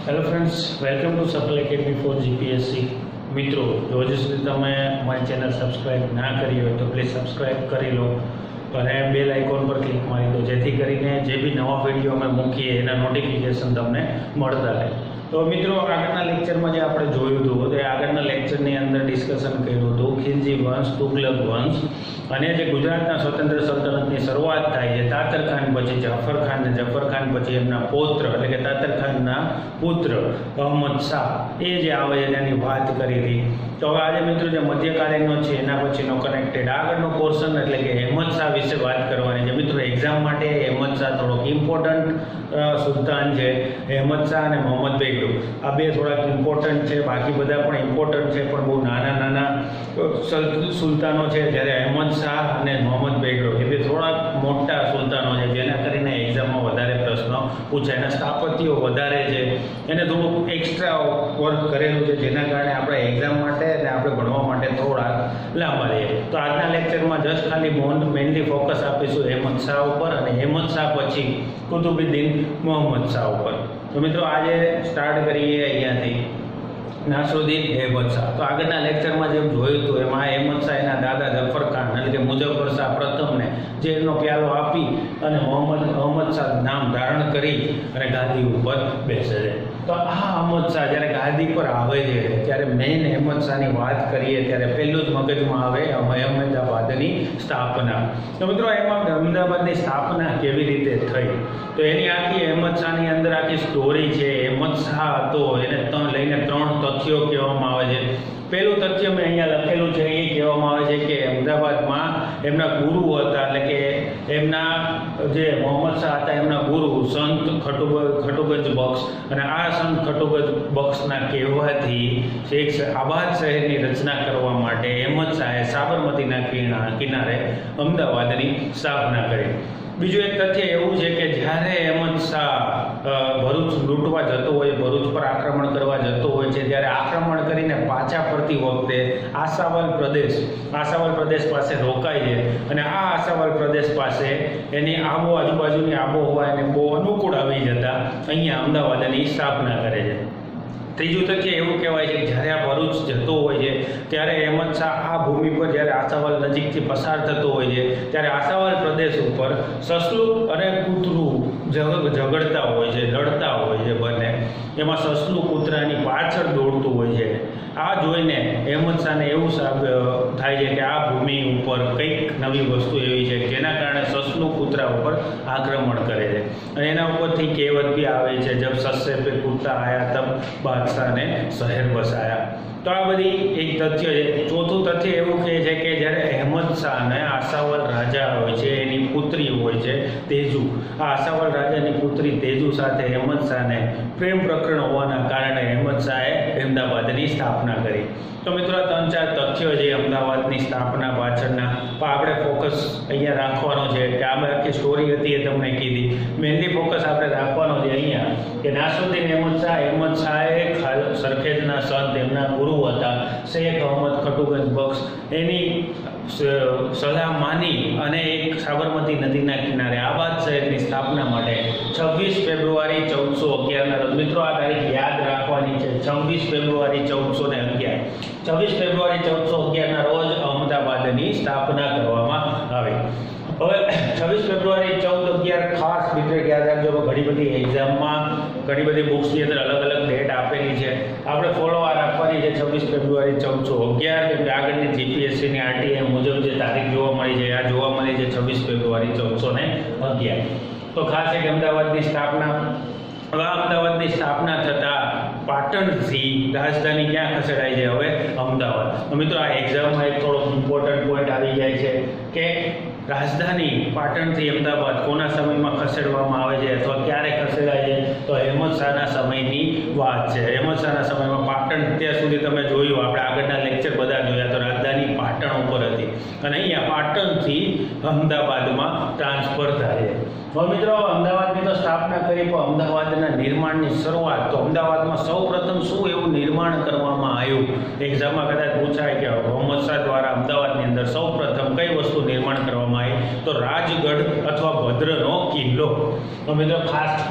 Hello friends, welcome to Safal academy for GPSC. મિત્રો, જો હજુ સુધી તમે અમારી ચેનલ સબસ્ક્રાઈબ ના કરી હોય તો પ્લીઝ સબસ્ક્રાઈબ કરી લો અને બેલ આઇકોન પર ક્લિક મારી દો, જેથી કરીને જે બી નવા વિડીયો અમે મૂકીએ એના નોટિફિકેશન તમને મળતા રહે. તો મિત્રો, આગળના લેક્ચરમાં જે આપણે જોયું હતું તે આગળના લેક્ચરની અંદર ડિસ્કશન કર્યું હતું ખિલજી વંશ, તુગલક વંશ અને જે ગુજરાતના સ્વતંત્ર સલ્તનતની શરૂઆત થાય છે તાતર ખાન પછી જફર ખાન અને જફર ખાન પછી એમના પૌત્ર એટલે કે તાતર ખાનના પુત્ર અહમદ શાહ એ જે આવે છે તેની વાત કરી હતી. તો હવે આજે મિત્રો જે મધ્યકાલીનનો છે એના પછીનો કનેક્ટેડ આગળનો પોર્શન એટલે કે અહેમદ શાહ વિશે વાત કરવાની છે. મિત્રો, એક્ઝામ માટે અહેમદ શાહ થોડોક ઇમ્પોર્ટન્ટ સુલતાન છે. અહેમદ શાહ અને મોહમ્મદ બેગડો આ બે થોડાક ઇમ્પોર્ટન્ટ છે, બાકી બધા પણ ઇમ્પોર્ટન્ટ છે પણ બહુ નાના નાના સુલતાનો છે. જ્યારે અહેમદ શાહ અને મોહમ્મદ બેગડો એ બે થોડાક મોટા સુલતાનો છે, જેના કરીને એક્ઝામમાં વધારે પ્રશ્નો પૂછાય. એના સ્થાપત્યો વધારે છે, એને થોડુંક એક્સ્ટ્રા વર્ક કરેલું છે, જેના કારણે આપણે એક્ઝામ માટે અને આપણે ભણવા માટે થોડાક લાંબા રહીએ. તો આજના લેક્ચરમાં જસ્ટ ખાલી મેઇનલી ફોકસ આપીશું અહેમદ શાહ ઉપર અને અહેમદ શાહ પછી કુતુબુદ્દીન મોહમ્મદ શાહ ઉપર. તો મિત્રો, આજે સ્ટાર્ટ કરીએ અહીંયાથી નાસરુદ્દીન અહેમદ શાહ. તો આગળના લેક્ચરમાં જેમ જોયું હતું એમાં અહેમદ શાહ એના દાદા જફર ખાન એટલે કે મુઝફ્ફર શાહ પ્રથમને જે એનો પ્યાલો આપી અને અહમદ શાહ નામ ધારણ કરી અને ગાદી ઉપર બેસે છે. તો આ અહમદ શાહ જ્યારે ગાદી પર આવે છે ત્યારે મેઇન અહેમદ શાહની વાત કરીએ ત્યારે પહેલું જ મગજમાં આવે અહેમદાબાદની સ્થાપના. તો મિત્રો, એમાં અહેમદાબાદની સ્થાપના કેવી રીતે થઈ તો એની આખી અહેમદ શાહની અંદર આખી સ્ટોરી છે. અહેમદ શાહ હતો એને લઈને ત્રણ તથ્યો કહેવામાં આવે છે. પહેલું તથ્ય મેં અહીંયા લખેલું છે, એ કહેવામાં આવે છે કે અહેમદાબાદમાં એમના ગુરુ હતા એટલે કે એમના જે મોહમ્મદ શાહ હતા એમના ગુરુ સંત ખટુગંજ બક્ષ અને આ સંત ખટુગંજ બક્ષના કહેવાથી એક આબાદ શહેરની રચના કરવા માટે અહેમદ શાહે સાબરમતીના કિનારે અમદાવાદની સ્થાપના કરી. બીજું એક તથ્ય એવું છે કે જ્યારે અહેમદ શાહ ભરૂચ લૂંટવા જતો હોય, ભરૂચ પર આક્રમણ કરવા જતો હોય છે, ત્યારે આક્રમણ કરીને પાછા ફરતી વખતે આશાવલ પ્રદેશ પાસે રોકાય છે અને આ આશાવલ પ્રદેશ પાસે એની આજુબાજુની આબોહવા એને બહુ અનુકૂળ આવી જતા અહીંયા અમદાવાદની સ્થાપના કરે છે. ત્રીજું તથ્ય એવું કહેવાય છે કે જ્યારે આ ભરૂચ જતો હોય છે ત્યારે અહેમદ શાહ આ ભૂમિ પર જ્યારે આશાવલ નજીકથી પસાર થતો હોય છે ત્યારે આશાવલ પ્રદેશ ઉપર સસલું અને કૂતરું ઝઘડતા હોય છે, લડતા હોય છે બંને. એમાં સસલું કૂતરાની પાછળ દોડતું હોય છે. આ જોઈને અહેમદ શાહને એવું થાય છે કે આ ભૂમિ ઉપર કંઈક નવી વસ્તુ એવી છે જેના કારણે સસલું કૂતરા ઉપર આક્રમણ કરે છે અને એના ઉપરથી કહેવત બી આવે છે, જબ સસ્સે પે કૂતા આયા તબ બાદશાહને શહેર બસાયા. તો આ બધી એક તથ્ય છે. ચોથું તથ્ય એવું કહે છે કે જ્યારે અહેમદ શાહને આશાવલ રાજા હોય છે એની પુત્રી હોય છે તેજુ, આ આશાવલ રાજાની પુત્રી તેજુ સાથે અહેમદ શાહને પ્રેમ પ્રકરણ હોવાના કારણે અહેમદ શાહે અહેમદાબાદની સ્થાપના કરી. તો મિત્રો, 3-4 તથ્યો છે અમદાવાદની સ્થાપના પાછળના, પણ આપણે ફોકસ અહીંયા રાખવાનો છે કે આ આખી સ્ટોરી હતી એ તમને કીધી. મેઇનલી ફોકસ આપણે રાખવાનો છે અહીંયા કે નાસરુદ્દીન અહેમદ શાહે સરખેજના સંત એમના ગુરુ હતા શેખ અહમદ ખટુગંજ બક્ષ એની સલાહ માની અને એક સાબરમતી નદીના કિનારે આબાદ શહેરની સ્થાપના માટે 26 ફેબ્રુઆરી 1411 રોજ, મિત્રો આ તારીખ યાદ રાખવાની છે, 26 ફેબ્રુઆરી 1411 ના રોજ અમદાવાદની સ્થાપના કરવામાં આવી. હવે 26 ફેબ્રુઆરી 1411 ખાસ મિત્રો યાદ રાખજો. ઘણી બધી એક્ઝામમાં ઘણી બધી બુક્સની અંદર અલગ અલગ ડેટ આપેલી છે, આપણે ફોલો આ રાખવાની છે 26 ફેબ્રુઆરી 1411, કેમ કે આગળની જીપીએસસીની આરટીઆઈ મુજબ જે તારીખ જોવા મળી છે આ જોવા મળી છે 26 ફેબ્રુઆરી 1411. તો ખાસ એક અમદાવાદની સ્થાપના. હવે અમદાવાદની સ્થાપના થતાં પાટણથી રાજધાની ક્યાં ખસેડાય છે? હવે અમદાવાદ. તો મિત્રો, આ એક્ઝામમાં એક થોડો ઇમ્પોર્ટન્ટ પોઈન્ટ આવી જાય છે કે રાજધાની પાટણથી અમદાવાદ કોના સમયમાં ખસેડવામાં આવે છે અથવા ક્યારે ખસેડાય છે? તો અહેમદ શાહના સમયની વાત છે. અહેમદ શાહના સમયમાં પાટણ અત્યાર સુધી તમે જોયું, આપણે આગળના લેક્ચર બધા જોયા તો રાજધાની પાટણ ઉપર હતી અને અહીંયા પાટણથી અમદાવાદમાં ટ્રાન્સફર થાય છે. હવે મિત્રો, અમદાવાદની તો સ્થાપના કરી પણ અમદાવાદના નિર્માણની શરૂઆત, તો અમદાવાદમાં સૌપ્રથમ શું એવું નિર્માણ કરવામાં આવ્યું? એક્ઝામમાં કદાચ પૂછાય કે અહેમદ શાહ દ્વારા અમદાવાદની અંદર સૌપ્રથમ કઈ વસ્તુ નિર્માણ કરવામાં આવી? તો રાજગઢ અથવા ભદ્રનો કિલ્લો. તો મિત્રો, ખાસ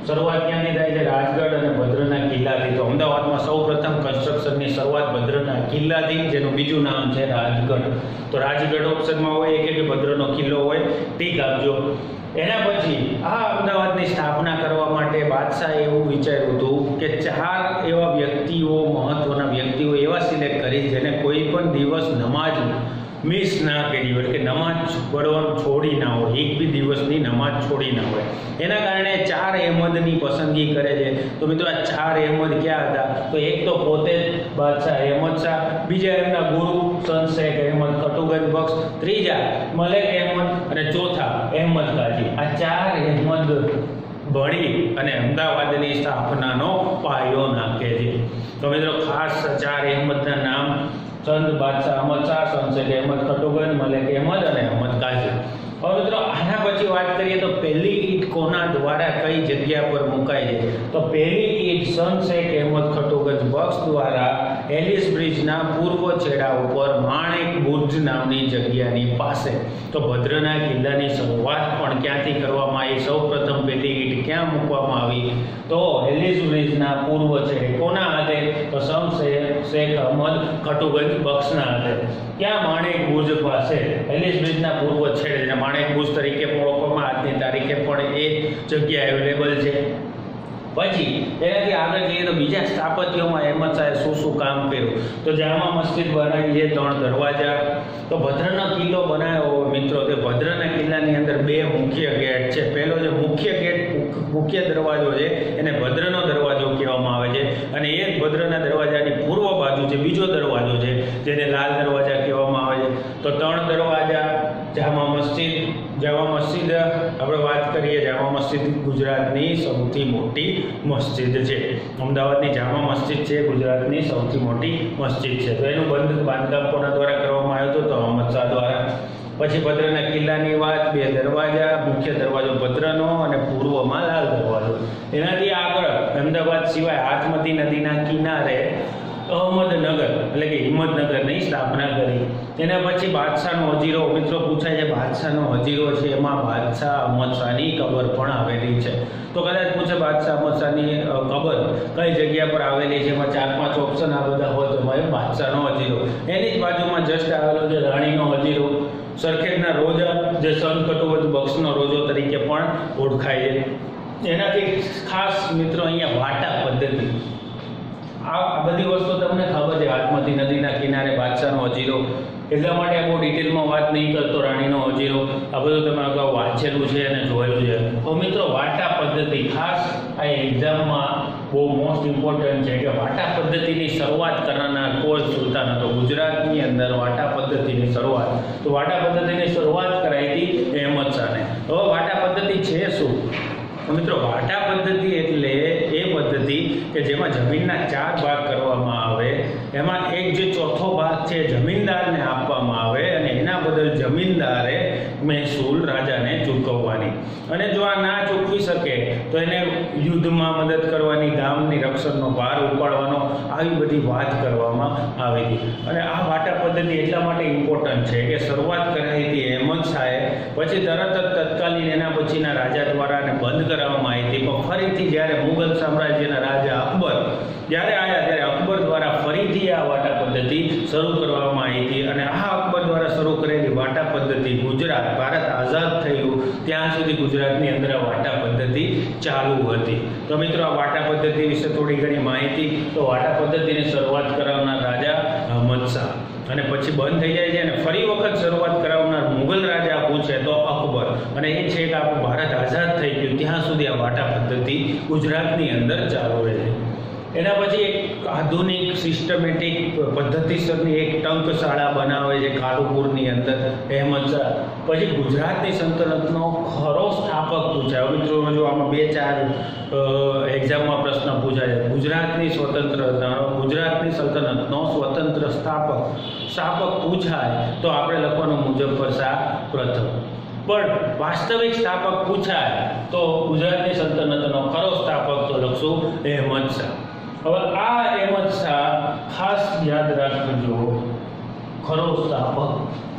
શરૂઆત ક્યાંથી થાય છે? રાજગઢ અને ભદ્રના કિલ્લાથી. તો અમદાવાદમાં સૌપ્રથમ કન્સ્ટ્રક્શનની શરૂઆત ભદ્રના કિલ્લાથી, જેનું બીજું નામ છે રાજગઢ. તો રાજગઢ ઓપ્શનમાં હોય કે ભદ્રનો કિલ્લો હોય, ટીક આપજો. એના પછી આ અમદાવાદની સ્થાપના કરવા માટે બાદશાહે એવું વિચાર્યું હતું કે 4 એવા વ્યક્તિઓ, મહત્વના વ્યક્તિઓ એવા સિલેક્ટ કરી જેને કોઈ પણ દિવસ નમાજ મિસ ના કરી હોય, કે નમાજ પઢવાનું છોડી ના હોય, એક બી દિવસની નમાજ છોડી ના હોય. એના કારણે 4 અહેમદની પસંદગી કરે છે. તો મિત્રો આ 4 અહેમદ ક્યાં હતા? તો એક તો પોતે જ બાદશાહ અહેમદ શાહ, બીજા એમના ગુરુ સંત શેખ અહેમદ ખટુગંજ બક્ષ, ત્રીજા મલેક અહેમદ અને ચોથા અહેમદ કાજી. આ 4 અહેમદ ભણી અને અમદાવાદની સ્થાપનાનો પાયો નાખે છે. તો મિત્રો ખાસ 4 અહેમદના નામ: ચંદ બાદશાહ અહમદ શાહ, સંત શેખ અહેમદ ખટુગંજ, મલેક અહેમદ અને અહેમદ કાજી. હવે મિત્રો આના પછી વાત કરીએ તો પહેલી ઈંટ કોના દ્વારા કઈ જગ્યા પર મુકાય છે? તો પહેલી ઈંટ સંત શેખ અહેમદ ખટુગંજ બક્ષ દ્વારા એલિસ બ્રિજના પૂર્વ છેડા ઉપર માણેક બુર્જ નામની જગ્યાની પાસે. તો ભદ્રના કિલ્લાની શરૂઆત પણ ક્યાંથી કરવામાં આવી? સૌપ્રથમ પહેલી ઈંટ ક્યાં મૂકવામાં આવી? તો એલિસ બ્રિજના પૂર્વ છેડે. કોના હાથે? તો સંત શેખ અહેમદ ખટુગંજ બક્ષના હાથે. ક્યાં? માણેક બુર્જ પાસે, એલિસ બ્રિજના પૂર્વ છેડે. માણેક બુર્જ તરીકે પણ ઓળખવામાં આજની તારીખે પણ એ જગ્યા અવેલેબલ છે. પછી એનાથી આગળ જઈએ તો બીજા સ્થાપત્યોમાં અહેમદ શાહે શું કામ કર્યું? તો જામા મસ્જિદ બનાવી છે, 3 દરવાજા. તો ભદ્રનો કિલ્લો બનાવ્યો મિત્રો, તે ભદ્રના કિલ્લાની અંદર 2 મુખ્ય ગેટ છે. પહેલો જે મુખ્ય ગેટ, મુખ્ય દરવાજો છે, એને ભદ્રનો દરવાજો કહેવામાં આવે છે. અને એક ભદ્રના દરવાજાની પૂર્વ બાજુ છે બીજો દરવાજો છે, જેને લાલ દરવાજા કહેવામાં આવે છે. તો 3 દરવાજા. જામા મસ્જિદ આપણે વાત કરીએ, જામા મસ્જિદ ગુજરાતની સૌથી મોટી મસ્જિદ છે. અમદાવાદની જામા મસ્જિદ છે ગુજરાતની સૌથી મોટી મસ્જિદ છે. તો એનું બાંધકામ કોના દ્વારા કરવામાં આવ્યું હતું? તો અહેમદ શાહ દ્વારા. પછી ભદ્રના કિલ્લાની વાત: 2 દરવાજા, મુખ્ય દરવાજો ભદ્રનો અને પૂર્વમાં લાલ દરવાજો. એનાથી આગળ અમદાવાદ સિવાય હાથમતી નદીના કિનારે અહમદનગર એટલે કે હિંમતનગરની સ્થાપના કરી. એના પછી બાદશાહનો હજીરો. મિત્રો પૂછાય છે બાદશાહનો હજીરો છે, એમાં બાદશાહ અહમદ શાહની કબર પણ આવેલી છે. તો કદાચ પૂછે બાદશાહ અહમદ શાહની કબર કઈ જગ્યા પર આવેલી છે? એમાં 4-5 ઓપ્શન આ બધા હોય તો એમાં બાદશાહનો હજીરો. એની જ બાજુમાં જસ્ટ આવેલો છે રાણીનો હજીરો. સરખેજના રોજા, જે સંત ખટુગંજ બક્ષનો રોજો તરીકે પણ ઓળખાય છે. એનાથી ખાસ મિત્રો અહીંયા વાટા પદ્ધતિ, આ બધી વસ્તુ તમને ખબર છે. હાથમતી નદીના કિનારે બાદશાહનો હજીરો, એટલા માટે બહુ ડિટેલમાં વાત નહીં કરતો. રાણીનો હજીરો, આ બધું તમે અગાઉ વાંચેલું છે અને જોયેલું છે. તો મિત્રો વાટા પદ્ધતિ ખાસ આ એક્ઝામમાં બહુ મોસ્ટ ઇમ્પોર્ટન્ટ છે કે વાટા પદ્ધતિની શરૂઆત કરનાર કોઈ સુલતાન હતો ગુજરાતની અંદર? વાટા પદ્ધતિની શરૂઆત, તો વાટા પદ્ધતિની શરૂઆત કરાઈ હતી અહેમદ શાહને. હવે વાટા પદ્ધતિ છે શું? મિત્રો વાટા પદ્ધતિ એટલે એ પદ્ધતિ કે જેમાં જમીનના 4 ભાગ કરવામાં આવે, એમાં એક જે ચોથો ભાગ છે જમીનદારને આપવામાં આવે અને એના બદલ જમીનદારે મહેસૂલ રાજાને ચૂકવવાની. અને જો આ ના ચૂકવી શકે તો એને યુદ્ધમાં મદદ કરવાની, ગામની રક્ષણનો ભાર ઉપાડવાનો, આવી બધી વાત કરવામાં આવી હતી. અને આ વાટા પદ્ધતિ એટલા માટે ઇમ્પોર્ટન્ટ છે કે શરૂઆત કરાઈ હતી અહેમદ શાહે, પછી તરત જ તત્કાલીન એના પછીના રાજા દ્વારા એને બંધ કરવામાં આવી હતી. પણ ફરીથી જ્યારે મુગલ સામ્રાજ્યના રાજા અકબર જ્યારે આવ્યા ત્યારે અકબર દ્વારા ફરીથી આ વાટા પદ્ધતિ શરૂ કરવામાં આવી હતી. અને આ અકબર દ્વારા શરૂ કરેલી વાટા પદ્ધતિ ગુજરાત, ભારત આઝાદ થયું ત્યાં સુધી ગુજરાતની અંદર આ વાટા પદ્ધતિ ચાલુ હતી. તો મિત્રો આ વાટા પદ્ધતિ વિશે થોડી ઘણી માહિતી. તો વાટા પદ્ધતિની શરૂઆત કરાવનાર રાજા અહેમદ શાહ, અને પછી બંધ થઈ જાય છે અને ફરી વખત શરૂઆત કરાવનાર મુગલ રાજા પૂછે તો અકબર. અને એ છે કે આપણું ભારત આઝાદ થઈ ગયું ત્યાં સુધી આ વાટા પદ્ધતિ ગુજરાતની અંદર ચાલુ રહે છે. એના પછી એક આધુનિક સિસ્ટમેટિક પદ્ધતિસરની એક ટંકશાળા બનાવે છે કાલુપુરની અંદર અહેમદ શાહ. પછી ગુજરાતની સલ્તનતનો ખરો સ્થાપક પૂછાય. મિત્રો જો આમાં 2-4 એક્ઝામમાં પ્રશ્ન પૂછાય છે. ગુજરાતની સલ્તનતનો સ્વતંત્ર સ્થાપક પૂછાય તો આપણે લખવાનું મુઝફ્ફર શાહ પ્રથમ. પણ વાસ્તવિક સ્થાપક પૂછાય તો ગુજરાતની સલ્તનતનો ખરો સ્થાપક તો લખશું અહેમદ શાહ. હવે આ અહેમદ શાહ ખાસ યાદ રાખજો, ખરો સ્થાપક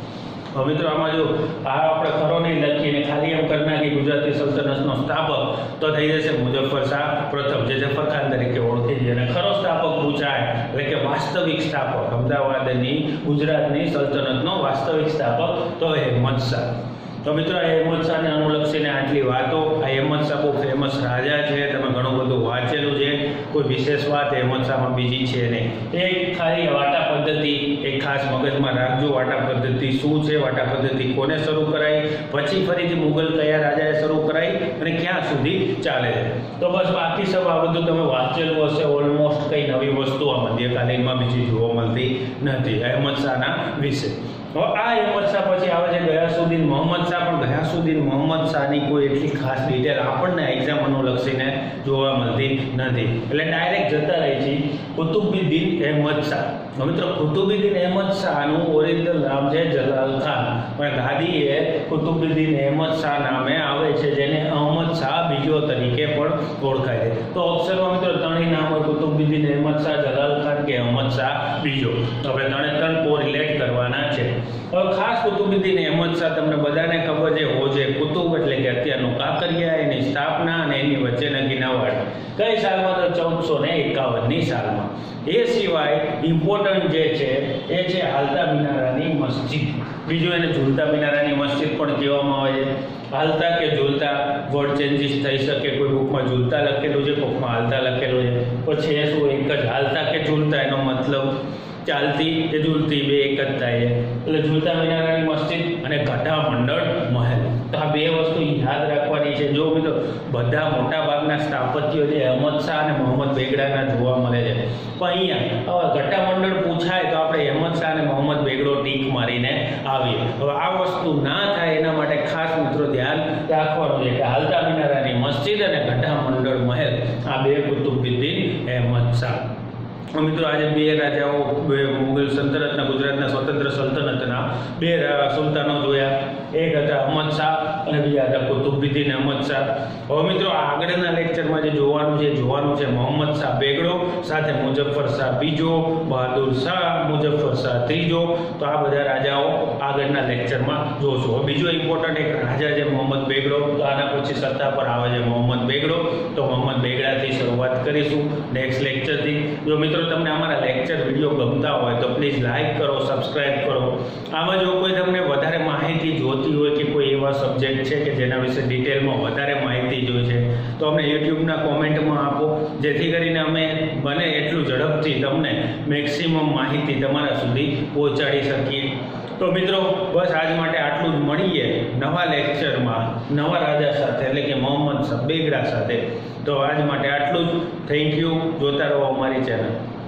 મિત્રો આમાં જો આ આપણે ખરો નહીં લખીને ખાલી એમ કરી નાખી ગુજરાતી સલ્તનતનો સ્થાપક તો થઈ જશે મુઝફ્ફર શાહ પ્રથમ, જે જફરખાન તરીકે ઓળખી છે. અને ખરો સ્થાપક પૂછાય એટલે કે વાસ્તવિક સ્થાપક, અમદાવાદની ગુજરાતની સલ્તનતનો વાસ્તવિક સ્થાપક તો અહેમદ શાહ. તો મિત્રો આ અહેમદ શાહને અનુલક્ષીને આટલી વાતો. આ અહેમદ શાહ બહુ ફેમસ રાજા છે, તમે ઘણું બધું વાંચેલું છે. કોઈ વિશેષ વાત અહેમદ શાહમાં બીજી છે નહીં. એક ખાલી વાટા પદ્ધતિ એક ખાસ મગજમાં રાખજો. વાટા પદ્ધતિ શું છે, વાટા પદ્ધતિ કોને શરૂ કરાઈ, પછી ફરીથી મુગલ કયા રાજાએ શરૂ કરાઈ અને ક્યાં સુધી ચાલે છે. તો બસ બાકી સબ આ બધું તમે વાંચેલું હશે. ઓલમોસ્ટ કઈ નવી વસ્તુ આ મધ્યકાલીનમાં બીજી જોવા મળતી નથી અહેમદ શાહના વિશે. હવે આ અહેમદ શાહ પછી આવે છે ગયાસુદ્દીન મોહમ્મદ શાહ. પણ ગયાસુદ્દીન મોહમ્મદ શાહની કોઈ એટલી ખાસ ડિટેલ આપણને એક્ઝામ અનુલક્ષીને જોવા મળતી નથી, એટલે ડાયરેક્ટ જતા રહી છે કુતુબુદ્દીન અહેમદ શાહ. મિત્રો કુતુબુદ્દીન અહેમદ શાહનું ઓરિજિનલ નામ છે જલાલ ખાન, પણ ગાદીએ કુતુબુદ્દીન અહેમદ શાહ નામે આવે છે, જેને અહમદ શાહ બીજો તરીકે પણ ઓળખાય છે. તો અક્ષરમાં મિત્રો ત્રણેય નામ હોય, કુતુબુદ્દીન અહેમદ શાહ, જલાલ ખાન કે અહમદ શાહ બીજો. હવે ત્રણ કોરિલેટ કરવાના છે. હવે ખાસ કુતુબુદ્દીન અહેમદ શાહ તમને બધાને ખબર છે, હોજે કુતુબ એટલે કે અત્યારનું કાંકરિયા, એની સ્થાપના અને એની વચ્ચેના કિનાવાડ કઈ સાલમાં? તો 1451ની સાલમાં. એ સિવાય ઇમ્પોર્ટન્ટ જે છે એ છે હાલતા મિનારાની મસ્જિદ. બીજું એને ઝૂલતા મિનારાની મસ્જિદ પણ કહેવામાં આવે છે. હાલતા કે ઝૂલતા વર્ડ ચેન્જીસ થઈ શકે, કોઈ બુકમાં ઝૂલતા લખેલું છે, બુકમાં હાલતા લખેલું છે. પછી એ શું એક જ હાલતા કે ઝૂલતા, એનો મતલબ ચાલતી કે ઝૂલતી બે એક જ થાય છે. એટલે ઝૂલતા મિનારાની મસ્જિદ અને ઘટા મંડળ મહેલ, તો આ બે વસ્તુ યાદ રાખવાની છે. જો મિત્રો બધા મોટા ભાગના સ્થાપત્યો જે અહેમદ શાહ અને મોહમ્મદ બેગડાના જોવા મળે છે, પણ અહીંયા ઘટા મંડળ પૂછાય તો આપણે અહેમદ શાહ અને મોહમ્મદ બેગડો ટીક મારીને આવીએ. હવે આ વસ્તુ ના થાય એના માટે ખાસ મિત્રો ધ્યાન રાખવાનું છે કે હાલતા મિનારાની મસ્જિદ અને ઘટા મંડળ મહેલ આ બે કુતુબુદ્દીન અહેમદ શાહ. મિત્રો આજે બે રાજાઓ, મુગલ સલ્તનતના, ગુજરાતના સ્વતંત્ર સલ્તનતના બે સુલતાનો જોયા. એક હતા અહમદ શાહ અને બીજા હતા કુતુબુદ્દીન અહેમદ શાહ. હવે મિત્રો આગળના લેક્ચરમાં જે જોવાનું છે મોહમ્મદ શાહ બેગડો સાથે મુઝફ્ફર શાહ બીજો, બહાદુર શાહ, મુઝફ્ફર શાહ ત્રીજો. તો આ બધા રાજાઓ આગળના લેક્ચરમાં જોશું. હવે બીજો ઇમ્પોર્ટન્ટ એક રાજા છે મોહમ્મદ બેગડો. તો આના પછી સત્તા પર આવે છે મોહમ્મદ બેગડો. તો મોહમ્મદ બેગડાથી શરૂઆત કરીશું નેક્સ્ટ લેક્ચરથી. જો મિત્રો તમને અમારા લેક્ચર વિડીયો ગમતા હોય તો પ્લીઝ લાઈક કરો, સબસ્ક્રાઇબ કરો. આમાં જો કોઈ તમને વધારે માહિતી જોતી હોય કે કોઈ એવા સબ્જેક્ટ છે કે જેના વિશે ડિટેલમાં વધારે માહિતી જોઈએ છે તો અમને યુટ્યુબના કોમેન્ટમાં આપો, જેથી કરીને અમે બને એટલું ઝડપથી તમને મેક્સિમમ માહિતી તમારા સુધી પહોંચાડી શકીએ. તો મિત્રો બસ આજ માટે આટલું જ. મળીએ નવા લેક્ચરમાં નવા રાજા સાથે, એટલે કે મોહમ્મદ શાહ બેગડા સાથે. તો આજ માટે આટલું જ. Thank you. જોતા રહો અમારી ચેનલ.